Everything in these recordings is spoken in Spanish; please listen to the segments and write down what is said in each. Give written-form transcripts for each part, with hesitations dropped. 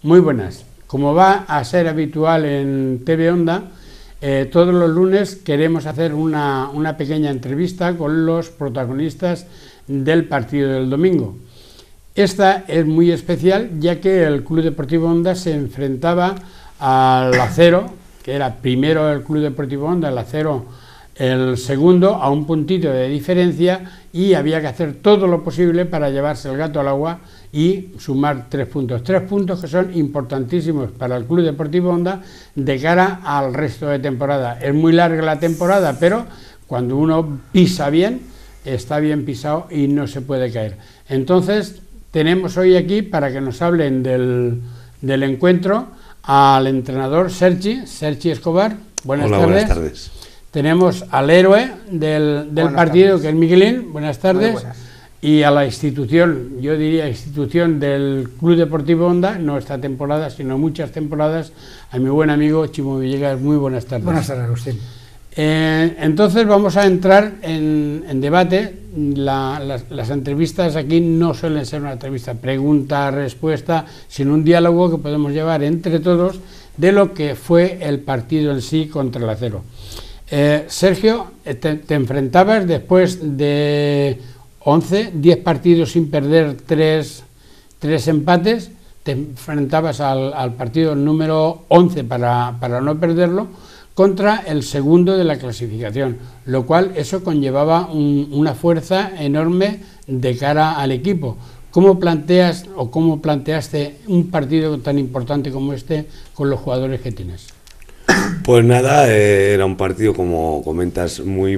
Muy buenas. Como va a ser habitual en TV Onda, todos los lunes queremos hacer una pequeña entrevista con los protagonistas del partido del domingo. Esta es muy especial ya que el Club Deportivo Onda se enfrentaba al Acero, que era primero el Club Deportivo Onda, el Acero el segundo, a un puntito de diferencia, y había que hacer todo lo posible para llevarse el gato al agua y sumar 3 puntos. 3 puntos que son importantísimos para el Club Deportivo Onda de cara al resto de temporada. Es muy larga la temporada, pero cuando uno pisa bien, está bien pisado y no se puede caer. Entonces, tenemos hoy aquí, para que nos hablen del encuentro, al entrenador Sergi Escobar. Buenas tardes. Buenas tardes. Tenemos al héroe del partido, que es Miguelín. Buenas tardes. Muy buenas. Y a la institución, yo diría institución del Club Deportivo Onda, no esta temporada, sino muchas temporadas, a mi buen amigo Chimo Villegas. Muy buenas tardes. Buenas tardes, Agustín. Entonces vamos a entrar en debate. Las entrevistas aquí no suelen ser una entrevista pregunta-respuesta, sino un diálogo que podemos llevar entre todos de lo que fue el partido en sí contra el Acero. Sergio, te enfrentabas después de 10 partidos sin perder, 3 empates, te enfrentabas al partido número 11 para no perderlo, contra el segundo de la clasificación, lo cual eso conllevaba una fuerza enorme de cara al equipo. ¿Cómo planteas o cómo planteaste un partido tan importante como este con los jugadores que tienes? Pues nada, era un partido, como comentas, muy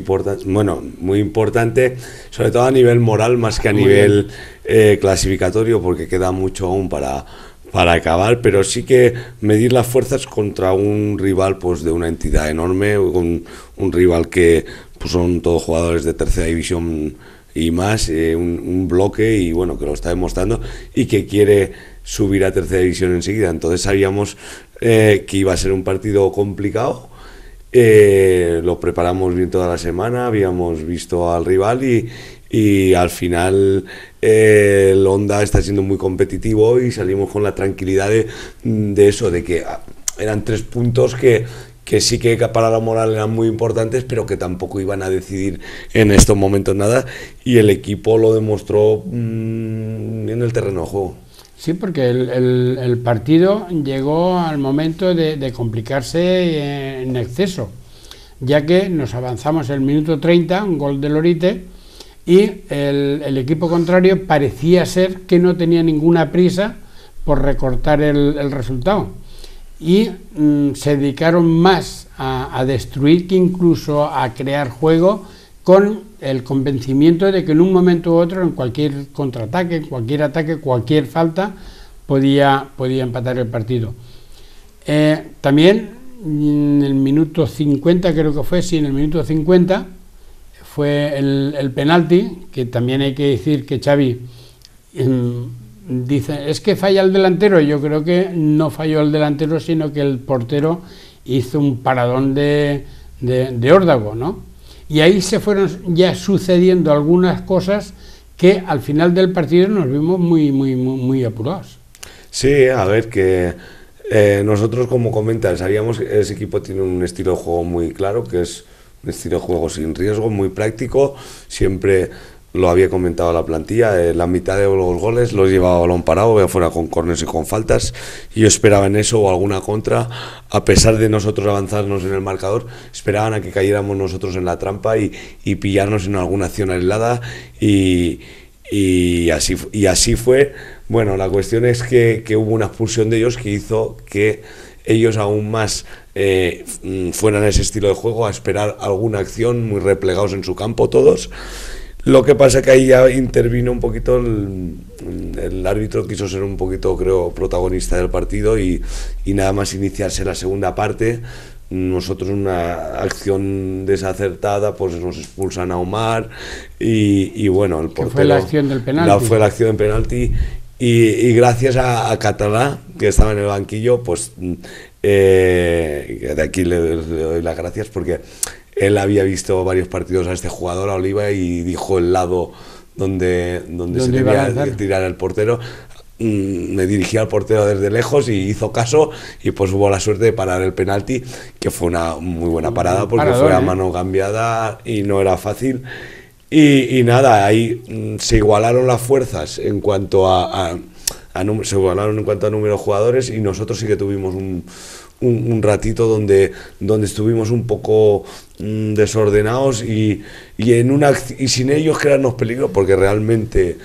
importante, sobre todo a nivel moral más que a nivel clasificatorio, porque queda mucho aún para acabar, pero sí que medir las fuerzas contra un rival pues de una entidad enorme, un rival que pues son todos jugadores de tercera división y más, un bloque, y bueno, que lo está demostrando y que quiere subir a tercera división enseguida. Entonces sabíamos que iba a ser un partido complicado. Lo preparamos bien toda la semana, habíamos visto al rival y al final el Onda está siendo muy competitivo y salimos con la tranquilidad de eso, de que eran 3 puntos que sí que para la moral eran muy importantes, pero que tampoco iban a decidir en estos momentos nada, y el equipo lo demostró en el terreno de juego. Sí, porque el partido llegó al momento de complicarse en exceso, ya que nos avanzamos el minuto 30, un gol de Lorite, y el equipo contrario parecía ser que no tenía ninguna prisa por recortar el resultado, y se dedicaron más a destruir que incluso a crear juego, con el convencimiento de que en un momento u otro, en cualquier contraataque, en cualquier ataque, cualquier falta, podía empatar el partido. También en el minuto 50, creo que fue, sí, en el minuto 50 fue el penalti, que también hay que decir que Xavi dice, es que falla el delantero. Yo creo que no falló el delantero, sino que el portero hizo un paradón de órdago, ¿no? Y ahí se fueron ya sucediendo algunas cosas que al final del partido nos vimos muy apurados. Sí, a ver, que nosotros, como comentas, sabíamos que ese equipo tiene un estilo de juego muy claro, que es un estilo de juego sin riesgo, muy práctico. Siempre lo había comentado la plantilla, la mitad de los goles los llevaba a balón parado, fuera con córneres y con faltas, y yo esperaba en eso o alguna contra. A pesar de nosotros avanzarnos en el marcador, esperaban a que cayéramos nosotros en la trampa y pillarnos en alguna acción aislada, y así fue. Bueno, la cuestión es que hubo una expulsión de ellos que hizo que ellos aún más fueran ese estilo de juego, a esperar alguna acción, muy replegados en su campo todos. Lo que pasa que ahí ya intervino un poquito el árbitro, quiso ser un poquito, creo, protagonista del partido, y nada más iniciarse la segunda parte, nosotros una acción desacertada, pues nos expulsan a Omar y bueno, el portero... ¿Qué fue la acción del penalti? Fue la acción del penalti, y gracias a Catalá, que estaba en el banquillo, pues de aquí le doy las gracias, porque él había visto varios partidos a este jugador, a Oliva, y dijo el lado donde se debía tirar el portero. me dirigí al portero desde lejos y hizo caso, y pues hubo la suerte de parar el penalti, que fue una muy buena parada porque fue a mano cambiada y no era fácil. Y nada, ahí se igualaron las fuerzas en cuanto se igualaron en cuanto a número de jugadores, y nosotros sí que tuvimos un ratito donde estuvimos un poco desordenados y sin ellos crearnos peligro, porque realmente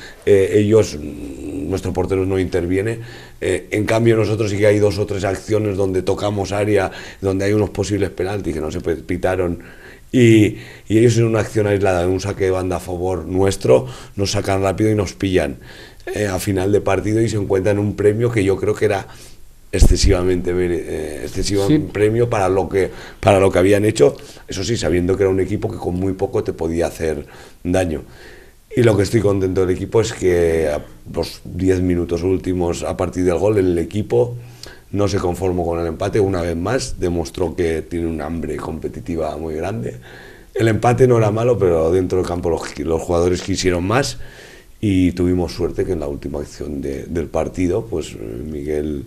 nuestro portero no interviene. En cambio nosotros sí que hay 2 o 3 acciones donde tocamos área, donde hay unos posibles penaltis que no se pitaron, y ellos en una acción aislada, en un saque de banda a favor nuestro, nos sacan rápido y nos pillan a final de partido, y se encuentran un premio que yo creo que era excesivo sí, premio para lo que habían hecho, eso sí, sabiendo que era un equipo que con muy poco te podía hacer daño. Y lo que estoy contento del equipo es que a los 10 minutos últimos, a partir del gol, el equipo no se conformó con el empate. Una vez más demostró que tiene un hambre competitiva muy grande. El empate no era malo, pero dentro del campo los jugadores quisieron más, y tuvimos suerte que en la última acción del partido pues Miguel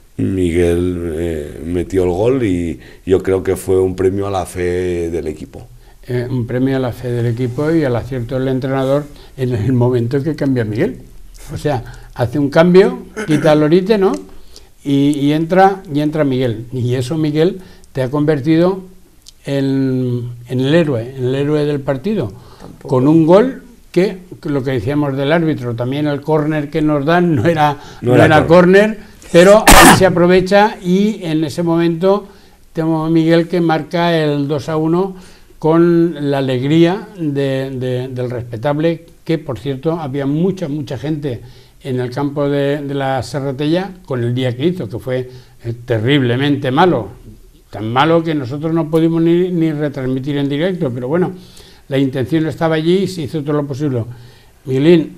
metió el gol, y yo creo que fue un premio a la fe del equipo. Un premio a la fe del equipo y al acierto del entrenador en el momento en que cambia Miguel. O sea, hace un cambio, quita a Lorite, ¿no? Y entra Miguel. Y eso, Miguel, te ha convertido en el héroe del partido. Tampoco. Con un gol que, lo que decíamos del árbitro, también el córner que nos dan no era córner, pero ahí se aprovecha, y en ese momento tenemos a Miguel que marca el 2-1 con la alegría del respetable, que por cierto había mucha gente en el campo de la Serratella con el día que hizo, que fue terriblemente malo, tan malo que nosotros no pudimos ni retransmitir en directo, pero bueno, la intención estaba allí y se hizo todo lo posible. Miguelín,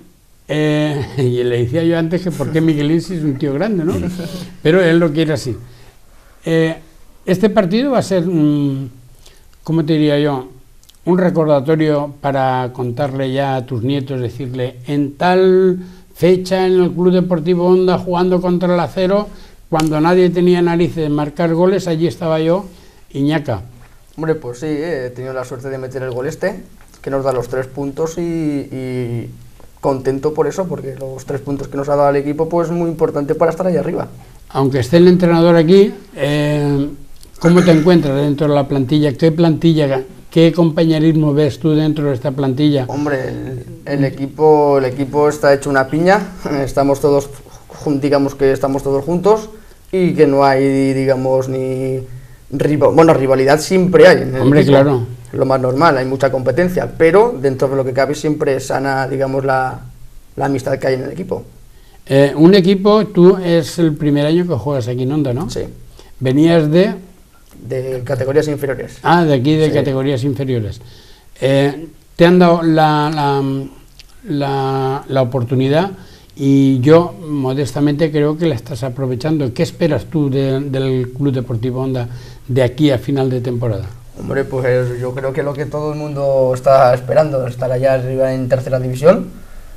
y le decía yo antes que por qué Miguelín si es un tío grande, ¿no? Pero él lo quiere así. Este partido va a ser, ¿cómo te diría yo? Un recordatorio para contarle ya a tus nietos, decirle, en tal fecha en el Club Deportivo Onda, jugando contra el Acero, cuando nadie tenía narices de marcar goles, allí estaba yo, Iñaka. Hombre, pues sí, he tenido la suerte de meter el gol que nos da los 3 puntos, y contento por eso, porque los 3 puntos que nos ha dado el equipo, pues muy importante para estar ahí arriba. Aunque esté el entrenador aquí, ¿cómo te encuentras dentro de la plantilla? ¿Qué compañerismo ves tú dentro de esta plantilla? Hombre, el equipo está hecho una piña, estamos todos, digamos que estamos todos juntos, y que no hay, digamos, ni rivalidad siempre hay en el Hombre, equipo. claro. Lo más normal, hay mucha competencia, pero dentro de lo que cabe siempre es sana, digamos, la amistad que hay en el equipo. Un equipo, tú es el primer año que juegas aquí en Onda, ¿no? Sí. Venías de categorías inferiores. Ah, de aquí, de sí. Categorías inferiores. Te han dado la oportunidad, y yo modestamente creo que la estás aprovechando. ¿Qué esperas tú del Club Deportivo Onda de aquí a final de temporada? Hombre, pues yo creo que lo que todo el mundo está esperando, estar allá arriba en tercera división,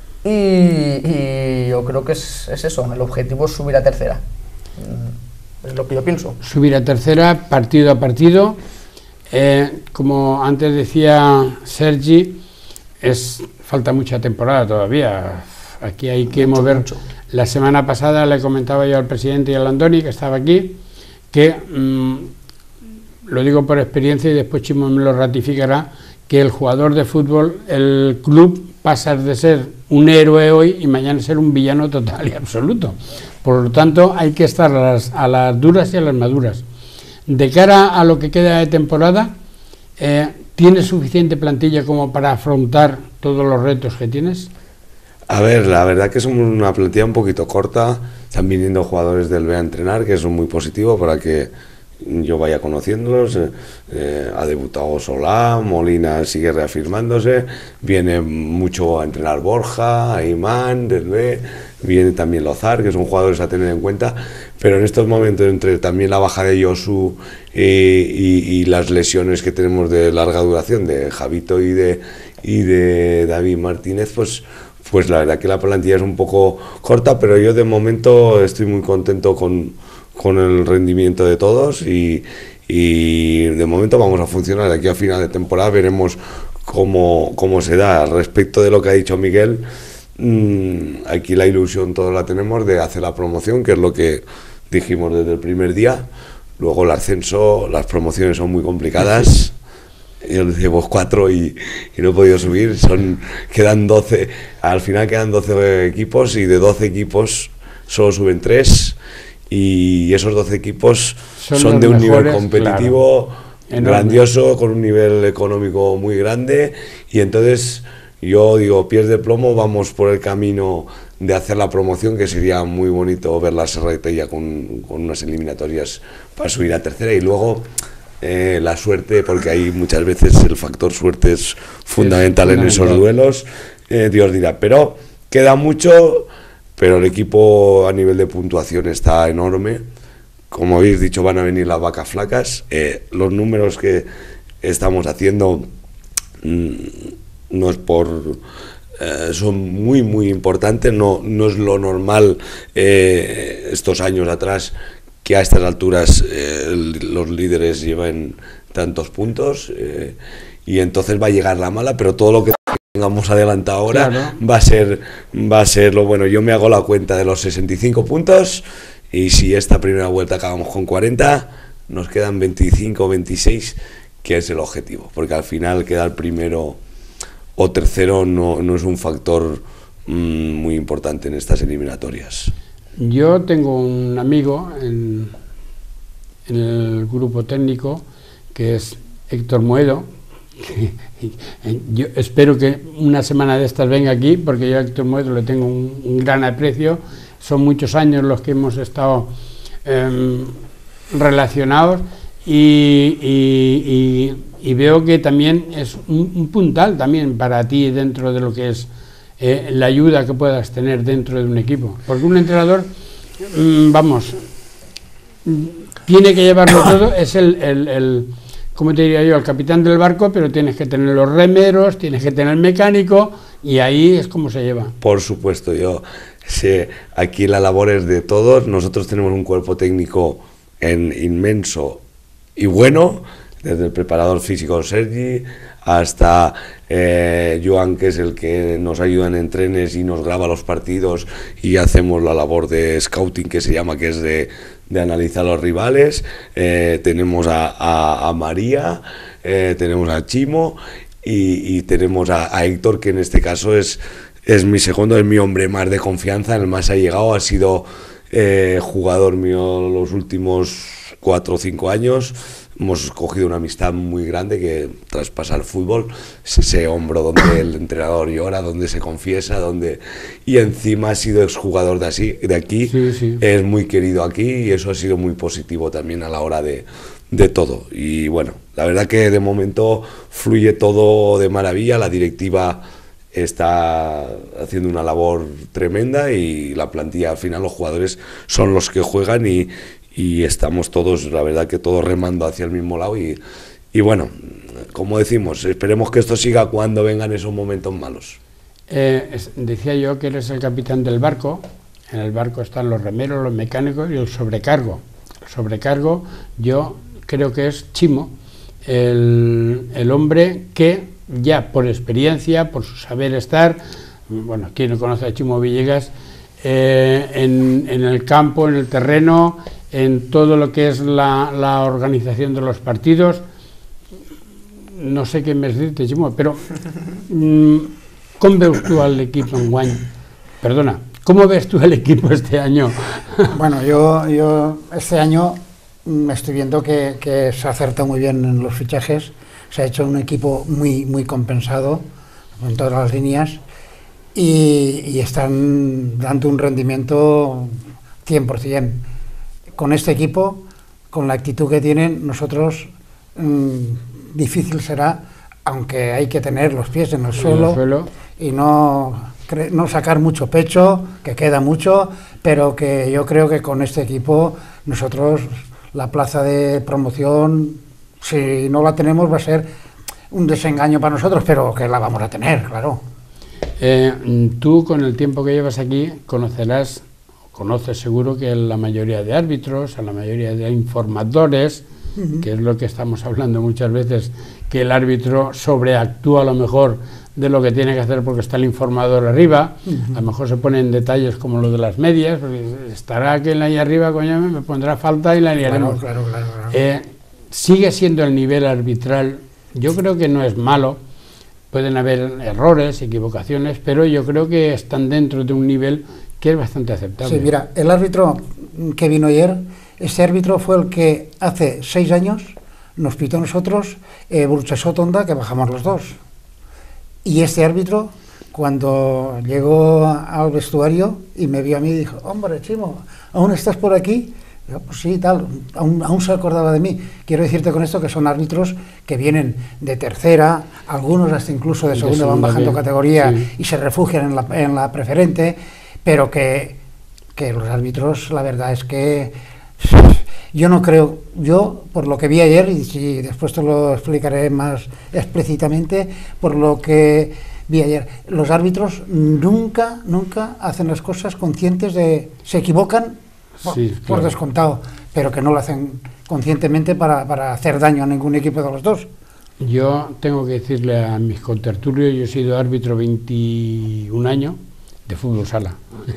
y yo creo que es eso, el objetivo es subir a tercera, es lo que yo pienso. Subir a tercera, partido a partido, como antes decía Sergi, falta mucha temporada todavía, aquí hay que mover. La semana pasada le comentaba yo al presidente y al Andoni, que estaba aquí, que lo digo por experiencia y después Chimo me lo ratificará, que el jugador de fútbol, el club pasa de ser un héroe hoy y mañana ser un villano total y absoluto. Por lo tanto, hay que estar a las duras y a las maduras. De cara a lo que queda de temporada, ¿tienes suficiente plantilla como para afrontar todos los retos que tienes? A ver, la verdad que somos una plantilla un poquito corta, están viniendo jugadores del B a entrenar, que eso es muy positivo para que yo vaya conociéndolos. Ha debutado Solá, Molina sigue reafirmándose, viene mucho a entrenar Borja, Aimán del B, viene también Lozar, que son jugadores a tener en cuenta, pero en estos momentos, entre también la baja de Josu y las lesiones que tenemos de larga duración de Javito y de David Martínez, pues pues la verdad que la plantilla es un poco corta, pero yo de momento estoy muy contento con el rendimiento de todos y de momento vamos a funcionar. De aquí a final de temporada veremos cómo se da. Respecto de lo que ha dicho Miguel, aquí la ilusión todos la tenemos de hacer la promoción, que es lo que dijimos desde el primer día. Luego el ascenso, las promociones son muy complicadas. Yo llevo 4 y no he podido subir, quedan 12, al final quedan 12 equipos y de 12 equipos solo suben 3 y esos 12 equipos son de un nivel competitivo, claro, grandioso, con un nivel económico muy grande, y entonces yo digo, pies de plomo, vamos por el camino de hacer la promoción, que sería muy bonito ver la Serratella con unas eliminatorias para subir a tercera, y luego la suerte, porque ahí muchas veces el factor suerte es fundamental en esos duelos, Dios dirá, pero queda mucho, pero el equipo a nivel de puntuación está enorme. Como habéis dicho, van a venir las vacas flacas. Los números que estamos haciendo no es son muy importantes, no es lo normal estos años atrás que a estas alturas los líderes llevan tantos puntos, y entonces va a llegar la mala, pero todo lo que tengamos adelantado ahora, claro, va a ser lo bueno. Yo me hago la cuenta de los 65 puntos, y si esta primera vuelta acabamos con 40, nos quedan 25 o 26, que es el objetivo, porque al final quedar primero o tercero no es un factor muy importante en estas eliminatorias. Yo tengo un amigo en el grupo técnico, que es Héctor Moedo. Yo espero que una semana de estas venga aquí, porque yo a Héctor Moedo le tengo un gran aprecio. Son muchos años los que hemos estado relacionados, y veo que también es un puntal también para ti dentro de lo que es la ayuda que puedas tener dentro de un equipo, porque un entrenador, tiene que llevarlo todo, es como te diría yo, el capitán del barco, pero tienes que tener los remeros, tienes que tener el mecánico, y ahí es como se lleva. Por supuesto, yo sé, aquí la labor es de todos. Nosotros tenemos un cuerpo técnico inmenso y bueno, desde el preparador físico Sergi hasta Joan, que es el que nos ayuda en entrenes y nos graba los partidos, y hacemos la labor de scouting, que se llama, que es de analizar a los rivales. Tenemos a María, tenemos a Chimo y tenemos a Héctor, que en este caso es mi segundo, es mi hombre más de confianza, el más allegado, ha sido jugador mío los últimos 4 o 5 años. Hemos cogido una amistad muy grande que traspasa el fútbol, es ese hombro donde el entrenador llora, donde se confiesa, y encima ha sido exjugador de aquí, sí. Es muy querido aquí, y eso ha sido muy positivo también a la hora de todo. Y bueno, la verdad que de momento fluye todo de maravilla, la directiva está haciendo una labor tremenda, y la plantilla, al final los jugadores son los que juegan, y estamos todos, la verdad que todos remando hacia el mismo lado, y bueno, como decimos, esperemos que esto siga cuando vengan esos momentos malos. Decía yo que eres el capitán del barco. En el barco están los remeros, los mecánicos y el sobrecargo. El sobrecargo yo creo que es Chimo, el hombre que ya por experiencia, por su saber estar, bueno, quien no conoce a Chimo Villegas, en el campo, en el terreno, en todo lo que es la organización de los partidos, no sé qué me decirte, Chimo, pero ¿cómo ves tú al equipo en Guany? Perdona, ¿cómo ves tú el equipo este año? Bueno, yo este año estoy viendo que se acerta muy bien en los fichajes, se ha hecho un equipo muy compensado en todas las líneas, y están dando un rendimiento 100%. Con este equipo, con la actitud que tienen, nosotros difícil será, aunque hay que tener los pies en el suelo y no sacar mucho pecho, que queda mucho, pero que yo creo que con este equipo nosotros la plaza de promoción, si no la tenemos, va a ser un desengaño para nosotros, pero que la vamos a tener, claro. Tú, con el tiempo que llevas aquí, conoces seguro que la mayoría de árbitros, a la mayoría de informadores, que es lo que estamos hablando muchas veces, que el árbitro sobreactúa a lo mejor de lo que tiene que hacer porque está el informador arriba, a lo mejor se ponen detalles como lo de las medias, porque estará aquel ahí arriba, coño, me pondrá falta y la liaremos. Claro. Sigue siendo el nivel arbitral, yo creo que no es malo, pueden haber errores, equivocaciones, pero yo creo que están dentro de un nivel que es bastante aceptable. Sí, mira, el árbitro que vino ayer, ese árbitro fue el que hace 6 años nos pitó a nosotros Burchasot-Honda, que bajamos los dos. Y este árbitro, cuando llegó al vestuario y me vio a mí, dijo: hombre, Chimo, ¿aún estás por aquí? Yo, pues sí, tal, aún se acordaba de mí. Quiero decirte con esto que son árbitros que vienen de tercera, algunos hasta incluso de segunda van bajando categoría, sí, y se refugian en la preferente, pero que los árbitros, la verdad es que yo no creo, yo por lo que vi ayer, y si después te lo explicaré más explícitamente, por lo que vi ayer, los árbitros nunca hacen las cosas conscientes de, se equivocan por descontado, pero que no lo hacen conscientemente para hacer daño a ningún equipo de los dos. Yo tengo que decirle a mis contertulios, yo he sido árbitro 21 años de fútbol sala.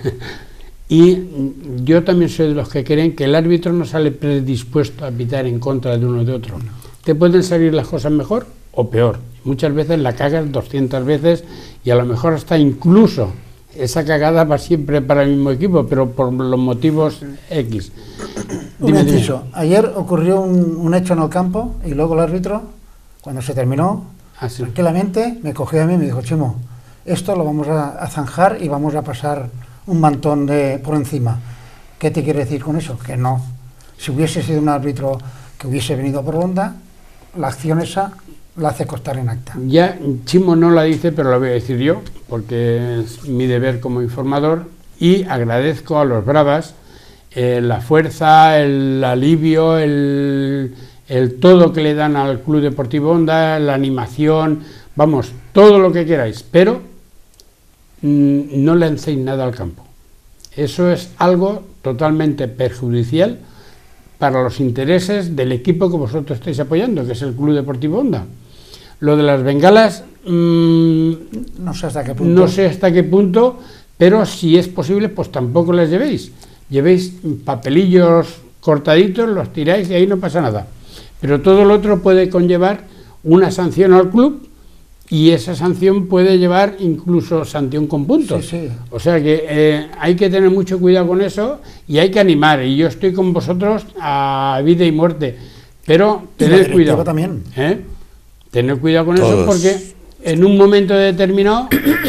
Y yo también soy de los que creen que el árbitro no sale predispuesto a pitar en contra de uno de otro. Te pueden salir las cosas mejor o peor. Muchas veces la cagas 200 veces y a lo mejor hasta incluso esa cagada va siempre para el mismo equipo, pero por los motivos X. Dime. Ayer ocurrió un hecho en el campo y luego el árbitro, cuando se terminó, tranquilamente me cogió a mí y me dijo: Chimo, esto lo vamos a zanjar y vamos a pasar un mantón por encima. ¿Qué te quiere decir con eso? Que no. Si hubiese sido un árbitro que hubiese venido por Honda, la acción esa la hace constar en acta. Ya Chimo no la dice, pero la voy a decir yo, porque es mi deber como informador, y agradezco a los Bravas la fuerza, el alivio, el todo que le dan al Club Deportivo Honda, la animación, vamos, todo lo que queráis, pero no lancéis nada al campo. Eso es algo totalmente perjudicial para los intereses del equipo que vosotros estáis apoyando, que es el Club Deportivo Honda. Lo de las bengalas, no sé hasta qué punto. No sé hasta qué punto, pero si es posible, pues tampoco las llevéis. Llevéis papelillos cortaditos, los tiráis y ahí no pasa nada. Pero todo lo otro puede conllevar una sanción al club, y esa sanción puede llevar incluso sanción con puntos. Sí. O sea que hay que tener mucho cuidado con eso y hay que animar. Y yo estoy con vosotros a vida y muerte. Pero tened cuidado. También. Tener cuidado con eso, porque en un momento determinado,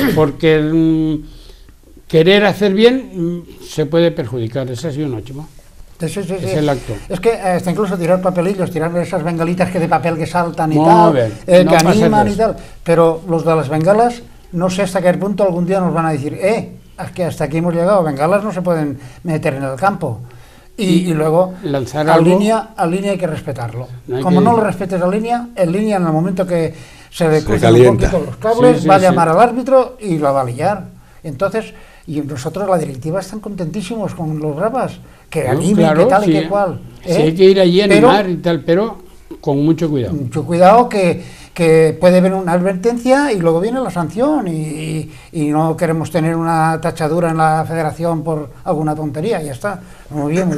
porque querer hacer bien se puede perjudicar. Ese ha sido un ótimo. Sí. Es el acto. Es que hasta incluso tirar papelillos, tirar esas bengalitas que de papel que saltan y Muy tal, bien, que animan y tal, pero los de las bengalas, no sé hasta qué punto algún día nos van a decir, es que hasta aquí hemos llegado, bengalas no se pueden meter en el campo. Y luego, lanzar a algo, línea hay que respetarlo. Como no lo respetes a línea, en línea en el momento que se le cruzan un poquito los cables, va a llamar al árbitro y lo va a liar. Entonces, y nosotros, la directiva, están contentísimos con los Bravas, que animen, claro, que tal y que cual. Sí, hay que ir allí a animar y tal, pero con mucho cuidado. Mucho cuidado, que puede haber una advertencia y luego viene la sanción, y no queremos tener una tachadura en la federación por alguna tontería, ya está. Muy bien.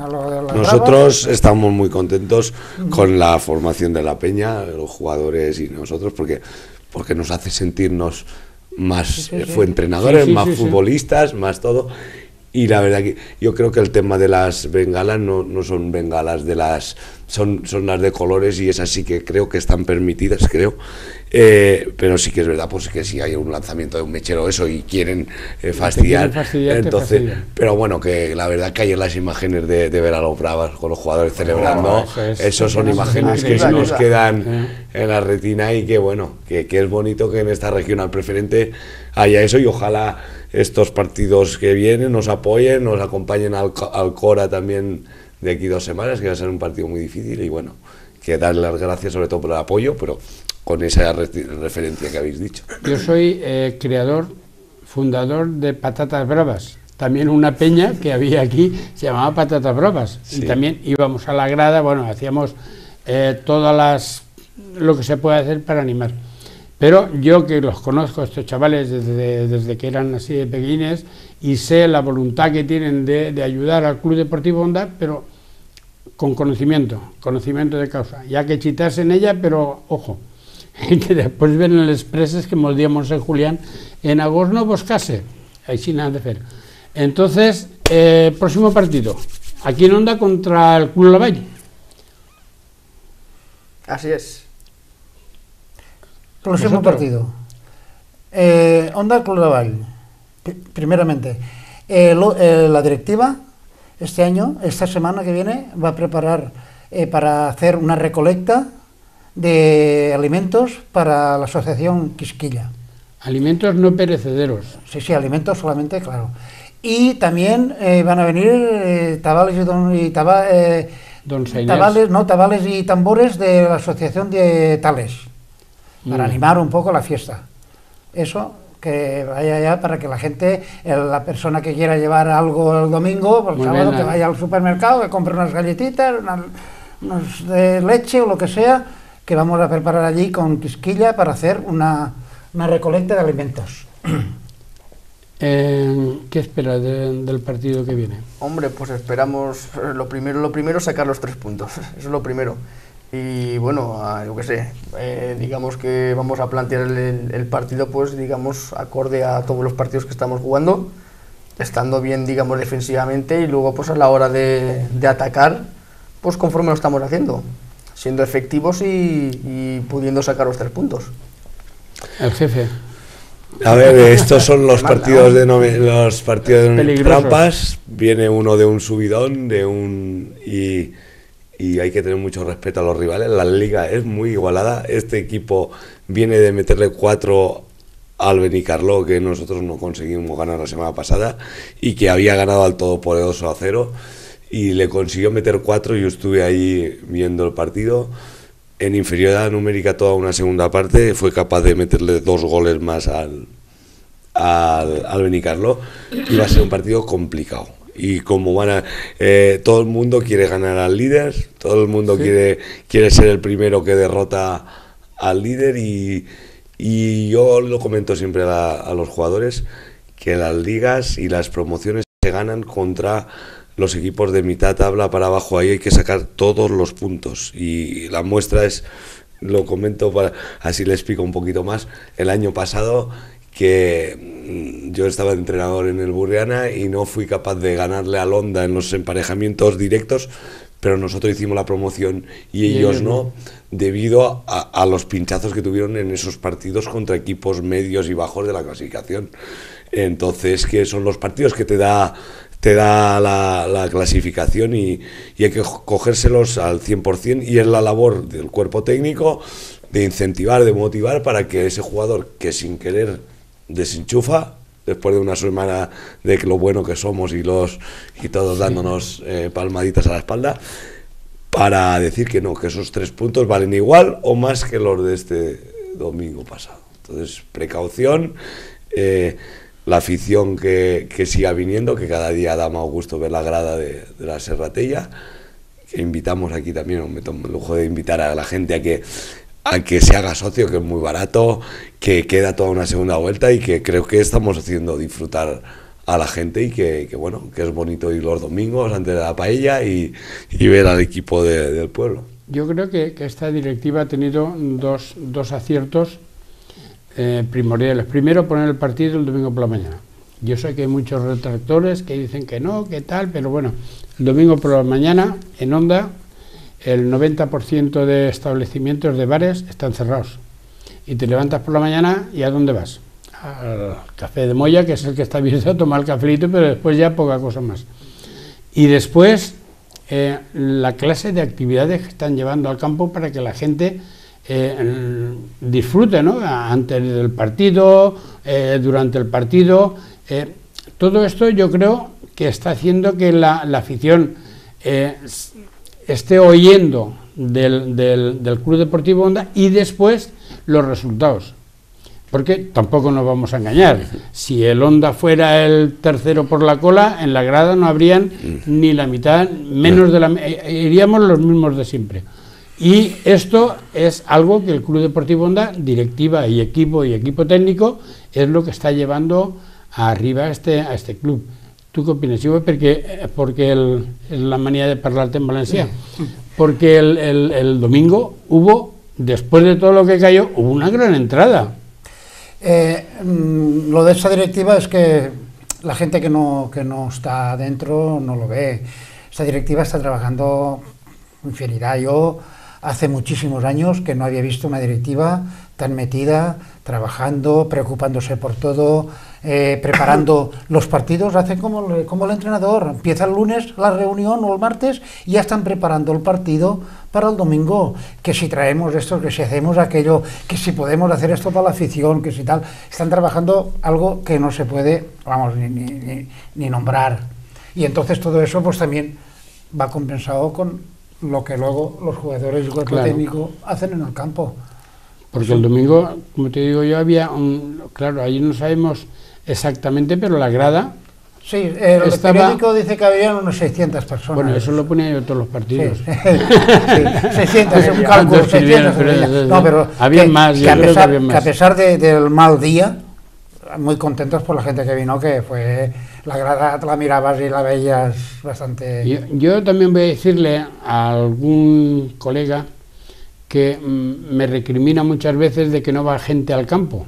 Nosotros estamos muy contentos con la formación de la peña, los jugadores y nosotros, porque nos hace sentirnos más entrenadores, más futbolistas, más todo. Y la verdad que yo creo que el tema de las bengalas no son bengalas de las, son las de colores, y esas sí que creo que están permitidas, creo. Pero sí que es verdad, pues que si hay un lanzamiento de un mechero eso y quieren fastidiar, entonces, pero bueno, que la verdad que hay las imágenes de ver a los Bravas con los jugadores celebrando, eso son imágenes que se nos quedan en la retina, y que bueno, que es bonito que en esta regional preferente haya eso, y ojalá estos partidos que vienen nos apoyen, nos acompañen al Cora también de aquí 2 semanas, que va a ser un partido muy difícil, y bueno, que darle las gracias sobre todo por el apoyo, pero con esa referencia que habéis dicho. Yo soy creador fundador de Patatas Bravas, también una peña que había aquí, se llamaba Patatas Bravas, sí. Y también íbamos a la grada, bueno, hacíamos lo que se puede hacer para animar. Pero yo que los conozco, estos chavales, desde que eran así de pequeñines, y sé la voluntad que tienen de ayudar al Club Deportivo Onda, pero con conocimiento de causa, ya que chitarse en ella, pero ojo, que después ven el expreses que moldiamos en Julián, en agosto no buscase, ahí sin nada de hacer. Entonces, próximo partido, aquí en Onda contra el Club Lavalle. Así es. Próximo partido. Onda Club Lavalle. Primeramente, la directiva este año, esta semana que viene, va a preparar para hacer una recolecta de alimentos para la asociación Quisquilla. Alimentos no perecederos. Sí, alimentos solamente, claro. Y también van a venir tabales y tambores de la asociación de Tales, para animar un poco la fiesta. Eso, que vaya ya para que la gente, la persona que quiera llevar algo el domingo, el sábado, que vaya al supermercado, que compre unas galletitas, unas de leche o lo que sea, que vamos a preparar allí con Quisquilla para hacer una recolecta de alimentos. ¿Qué esperas del partido que viene? Hombre, pues esperamos lo primero sacar los 3 puntos, eso es lo primero. Y bueno, yo qué sé, digamos que vamos a plantear el partido, pues digamos, acorde a todos los partidos que estamos jugando, estando bien, digamos, defensivamente, y luego pues a la hora de atacar, pues conforme lo estamos haciendo, siendo efectivos y pudiendo sacar los 3 puntos. El jefe. A ver, estos son los partidos de trampas. Viene uno de un subidón, y hay que tener mucho respeto a los rivales. La liga es muy igualada. Este equipo viene de meterle 4 al Benicarló, que nosotros no conseguimos ganar la semana pasada, y que había ganado al Todopoderoso a 0, y le consiguió meter 4. Yo estuve ahí viendo el partido. En inferioridad numérica toda una segunda parte, fue capaz de meterle 2 goles más al Benicarló. Iba a ser un partido complicado. Y como todo el mundo quiere ganar al líder, todo el mundo quiere ser el primero que derrota al líder, y yo lo comento siempre a los jugadores, que las ligas y las promociones se ganan contra los equipos de mitad tabla para abajo. Ahí hay que sacar todos los puntos, y la muestra es, lo comento así le explico un poquito más, el año pasado, que yo estaba de entrenador en el Burriana y no fui capaz de ganarle al Onda en los emparejamientos directos, pero nosotros hicimos la promoción y ellos no, debido a los pinchazos que tuvieron en esos partidos contra equipos medios y bajos de la clasificación. Entonces, que son los partidos que te da la clasificación, y hay que cogérselos al 100%, y es la labor del cuerpo técnico de incentivar, de motivar, para que ese jugador que sin querer desenchufa, después de una semana de lo bueno que somos y todos dándonos palmaditas a la espalda, para decir que no, que esos 3 puntos valen igual o más que los de este domingo pasado. Entonces, precaución, la afición que siga viniendo, que cada día da más gusto ver la grada de la Serratella, que invitamos aquí también, me tomo el lujo de invitar a la gente a que se haga socio, que es muy barato, que queda toda una segunda vuelta, y que creo que estamos haciendo disfrutar a la gente, y que bueno, que es bonito ir los domingos antes de la paella y ver al equipo del pueblo. Yo creo que esta directiva ha tenido dos aciertos primordiales. Primero, poner el partido el domingo por la mañana. Yo sé que hay muchos retractores que dicen que no, que tal, pero bueno, el domingo por la mañana en Onda el 90% de establecimientos de bares están cerrados, y te levantas por la mañana y ¿a dónde vas? Al Café de Moya, que es el que está abierto a tomar el cafelito, pero después ya poca cosa más. Y después la clase de actividades que están llevando al campo para que la gente disfrute, ¿no? Antes del partido, durante el partido, todo esto yo creo que está haciendo que la afición esté oyendo del Club Deportivo Onda, y después los resultados. porque tampoco nos vamos a engañar. Si el Honda fuera el tercero por la cola, en la grada no habrían ni la mitad, menos de la... iríamos los mismos de siempre. Y esto es algo que el Club Deportivo Honda, directiva y equipo técnico, es lo que está llevando arriba a este club. ¿Tú qué opinas? Yo porque la manía de parlarte en Valencia, porque el domingo después de todo lo que cayó, hubo una gran entrada. Lo de esa directiva es que la gente que no está dentro no lo ve. Esta directiva está trabajando infinidad. Yo hace muchísimos años que no había visto una directiva tan metida, trabajando, preocupándose por todo, preparando los partidos. Hacen como el entrenador, empieza el lunes la reunión o el martes y ya están preparando el partido para el domingo, que si traemos esto, que si hacemos aquello, que si podemos hacer esto para la afición, que si tal. Están trabajando algo que no se puede, vamos, ni nombrar. Y entonces todo eso pues también va compensado con lo que luego los jugadores y el cuerpo técnico hacen en el campo. Porque el domingo, como te digo yo, había claro, allí no sabemos exactamente, pero la grada... Sí, el periódico dice que había unos 600 personas. Bueno, eso lo ponía yo en todos los partidos. Sí, sí, 600, es un cálculo, 600. No, pero había más, que a pesar del mal día, muy contentos por la gente que vino, que fue la grada, la mirabas y la veías bastante... Yo también voy a decirle a algún colega que me recrimina muchas veces de que no va gente al campo.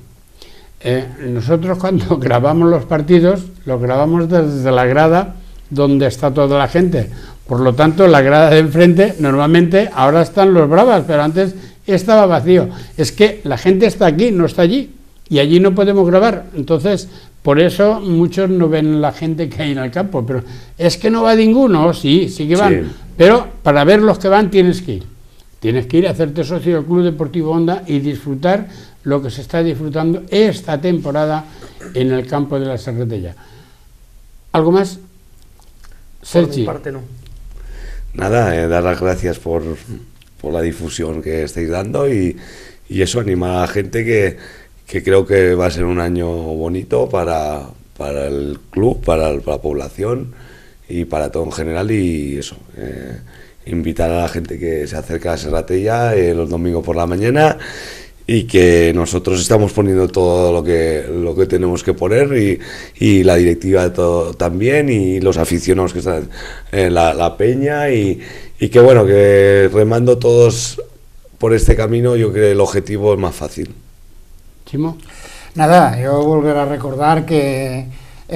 Nosotros cuando grabamos los partidos, los grabamos desde la grada donde está toda la gente. Por lo tanto, la grada de enfrente, normalmente, ahora están los bravas, pero antes estaba vacío. Es que la gente está aquí, no está allí, y allí no podemos grabar. Entonces, por eso muchos no ven la gente que hay en el campo. Pero es que no va ninguno, sí que van. Sí. Pero para ver los que van tienes que ir. Tienes que ir a hacerte socio del Club Deportivo Honda y disfrutar lo que se está disfrutando esta temporada en el campo de la Serratella. ¿Algo más? Sergi. Por mi parte no. Nada, dar las gracias por la difusión que estáis dando y eso anima a la gente que creo que va a ser un año bonito para el club, para la población y para todo en general y eso. Invitar a la gente que se acerque a la Serratella los domingos por la mañana y que nosotros estamos poniendo todo lo que tenemos que poner y la directiva todo, también y los aficionados que están en la peña y que bueno, que remando todos por este camino yo creo que el objetivo es más fácil. Chimo. Nada, yo volver a recordar que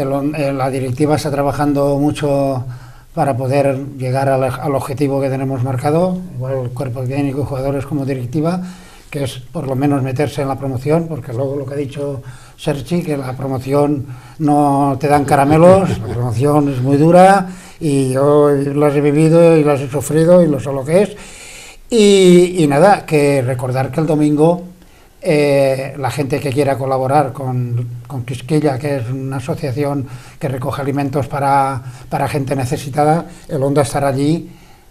la directiva está trabajando mucho para poder llegar al objetivo que tenemos marcado, igual el cuerpo técnico, jugadores como directiva, que es por lo menos meterse en la promoción, porque luego lo que ha dicho Sergi, que la promoción no te dan caramelos, la promoción es muy dura y yo las he vivido y las he sufrido y lo sé lo que es. Y nada, que recordar que el domingo la gente que quiera colaborar con Quisquilla, que es una asociación que recoge alimentos para gente necesitada, el Honda estará allí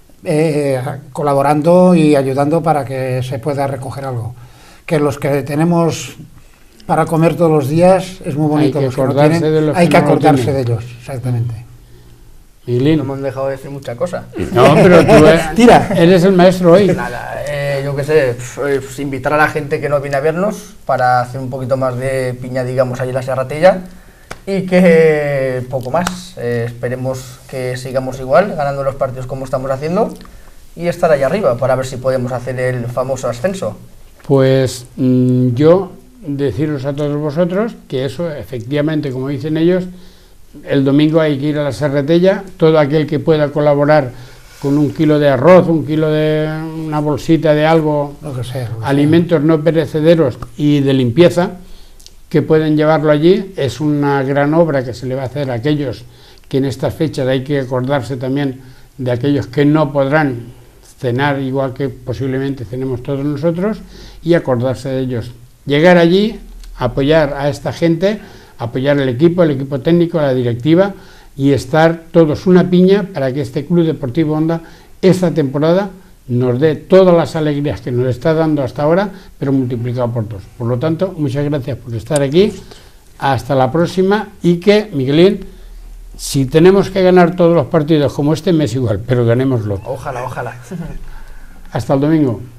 colaborando y ayudando para que se pueda recoger algo. Que los que tenemos para comer todos los días es muy bonito, hay que acordarse de ellos, exactamente. Milín. No me han dejado decir mucha cosa. No, pero tú eres el maestro hoy. Nada, yo qué sé, pues invitar a la gente que no viene a vernos para hacer un poquito más de piña, digamos, ahí en la Serratella y que poco más. Esperemos que sigamos igual, ganando los partidos como estamos haciendo y estar ahí arriba para ver si podemos hacer el famoso ascenso. Pues yo deciros a todos vosotros que eso, efectivamente, como dicen ellos, el domingo hay que ir a la Serratella, todo aquel que pueda colaborar con 1 kilo de arroz, 1 kilo de una bolsita de algo, lo que sea. Alimentos no perecederos y de limpieza, que pueden llevarlo allí. Es una gran obra que se le va a hacer a aquellos que en estas fechas hay que acordarse también de aquellos que no podrán cenar igual que posiblemente cenemos todos nosotros y acordarse de ellos. Llegar allí, apoyar a esta gente, apoyar el equipo técnico, la directiva y estar todos una piña para que este Club Deportivo Honda esta temporada nos dé todas las alegrías que nos está dando hasta ahora, pero multiplicado por 2. Por lo tanto, muchas gracias por estar aquí, hasta la próxima, y que, Miguelín, si tenemos que ganar todos los partidos como este, me es igual, pero ganémoslo. Ojalá, ojalá. Hasta el domingo.